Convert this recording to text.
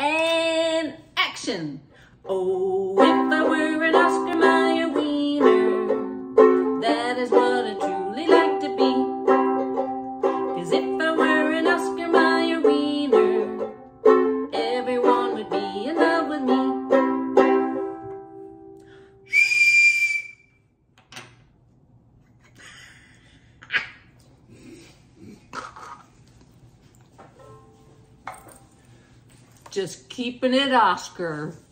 And action! Oh, if I were an Oscar Mayer Weiner, that is what I'd truly like to be. 'Cause if I were an Oscar Mayer Weiner, everyone would be in love with me. Just keeping it Oscar.